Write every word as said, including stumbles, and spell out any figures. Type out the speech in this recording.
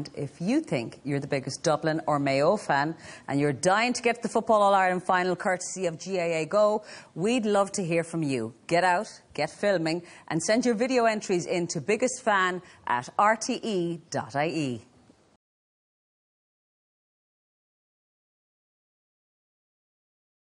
And if you think you're the biggest Dublin or Mayo fan and you're dying to get to the Football All-Ireland final courtesy of G A A Go, we'd love to hear from you. Get out, get filming and send your video entries in to biggestfan at r t e dot i e.